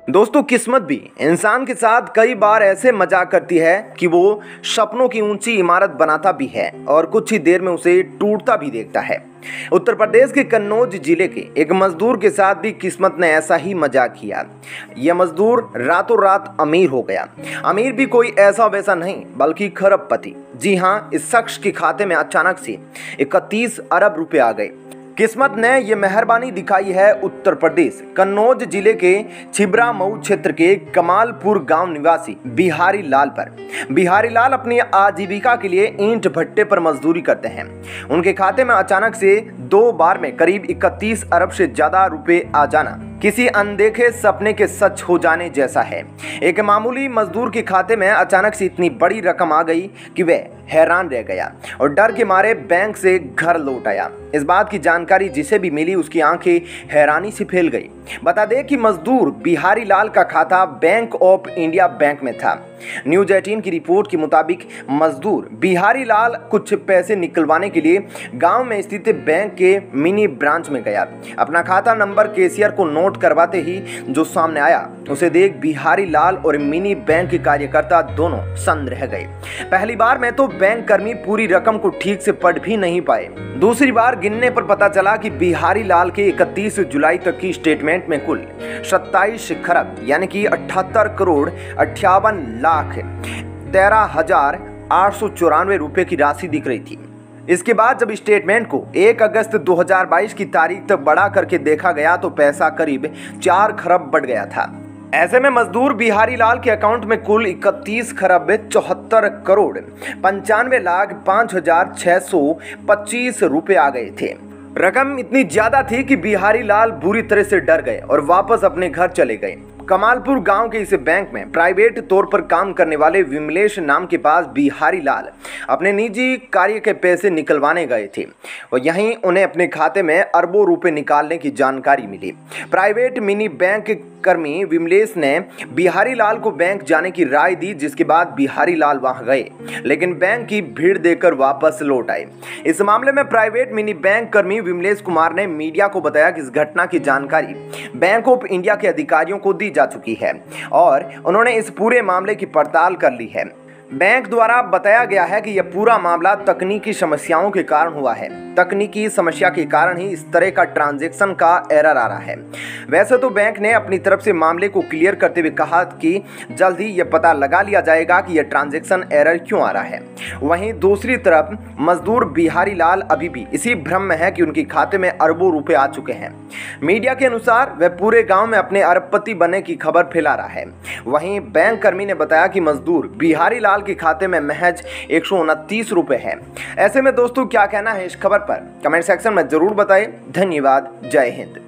दोस्तों, किस्मत भी इंसान के साथ कई बार ऐसे मजाक करती है कि वो सपनों की ऊंची इमारत बनाता भी है और कुछ ही देर में उसे टूटता भी देखता है। उत्तर प्रदेश के कन्नौज जिले के एक मजदूर के साथ भी किस्मत ने ऐसा ही मजाक किया। यह मजदूर रातों रात अमीर हो गया। अमीर भी कोई ऐसा वैसा नहीं बल्कि खरबपति। जी हाँ, इस शख्स के खाते में अचानक से 31 अरब रुपए आ गए। किस्मत ने यह मेहरबानी दिखाई है उत्तर प्रदेश कन्नौज जिले के छिबरा मऊ क्षेत्र के कमालपुर गांव निवासी बिहारी लाल पर। बिहारी लाल अपनी आजीविका के लिए ईंट भट्टे पर मजदूरी करते हैं। उनके खाते में अचानक से 2 बार में करीब 31 अरब से ज्यादा रुपए आ जाना किसी अनदेखे सपने के सच हो जाने जैसा है। एक मामूली मजदूर के खाते में अचानक से इतनी बड़ी रकम आ गई कि वह हैरान रह गया और डर के मारे बैंक से घर लौट आया। इस बात की जानकारी जिसे भी मिली उसकी आंखें हैरानी से फैल गई। बता दें कि मजदूर बिहारी लाल का खाता बैंक ऑफ इंडिया बैंक में था। न्यूज 18 की रिपोर्ट के मुताबिक मजदूर बिहारी लाल कुछ पैसे निकलवाने के लिए गांव में स्थित बैंक के मिनी ब्रांच में गया। अपना खाता नंबर कैशियर को नोट करवाते ही जो सामने आया उसे देख बिहारी लाल और मिनी बैंक के कार्यकर्ता दोनों सन्न रह गए। पहली बार में तो बैंक कर्मी पूरी रकम को ठीक से पढ़ भी नहीं पाए। दूसरी बार गिनने पर पता चला कि बिहारी लाल के 31 जुलाई तक की स्टेटमेंट में कुल 27 खरब यानी कि 78 करोड़ 58 लाख 13,894 रुपए की राशि दिख रही थी। इसके बाद जब स्टेटमेंट को 1 अगस्त 2022 की तारीख तक बढ़ा करके देखा गया तो पैसा करीब 4 खरब बढ़ गया था। ऐसे में मजदूर बिहारी लाल के अकाउंट में कुल 31 खरब 74 करोड़ 95 लाख 5,625 रुपए आ गए थे। रकम इतनी ज्यादा थी कि बिहारी लाल बुरी तरह से डर गए और वापस अपने घर चले गए। कमालपुर गांव के इस बैंक में प्राइवेट तौर पर काम करने वाले विमलेश नाम के पास बिहारी लाल अपने निजी कार्य के पैसे निकलवाने गए थे और यहीं उन्हें अपने खाते में अरबों रुपए निकालने की जानकारी मिली। प्राइवेट मिनी बैंक कर्मी विमलेश ने बिहारी लाल को बैंक जाने की राय दी, जिसके बाद बिहारी लाल वहां गए लेकिन बैंक की भीड़ देखकर वापस लौट आए। इस मामले में प्राइवेट मिनी बैंक कर्मी विमलेश कुमार ने मीडिया को बताया कि इस घटना की जानकारी बैंक ऑफ इंडिया के अधिकारियों को दी जा चुकी है और उन्होंने इस पूरे मामले की पड़ताल कर ली है। बैंक द्वारा बताया गया है कि यह पूरा मामला तकनीकी समस्याओं के कारण हुआ है। तकनीकी समस्या के कारण ही इस तरह का ट्रांजैक्शन का एरर आ रहा है। वैसे तो बैंक ने अपनी तरफ से मामले को क्लियर करते हुए कहा कि जल्द ही यह पता लगा लिया जाएगा कि यह ट्रांजैक्शन एरर क्यों आ रहा है। वहीं दूसरी तरफ मजदूर बिहारी लाल अभी भी इसी भ्रम में है कि उनके खाते में अरबों रुपए आ चुके हैं। मीडिया के अनुसार वह पूरे गांव में अपने अरबपति बनने की खबर फैला रहा है। वहीं बैंक कर्मी ने बताया कि मजदूर बिहारी लाल के खाते में महज 129 रुपए है। ऐसे में दोस्तों, क्या कहना है इस खबर पर? कमेंट सेक्शन में जरूर बताएं। धन्यवाद। जय हिंद।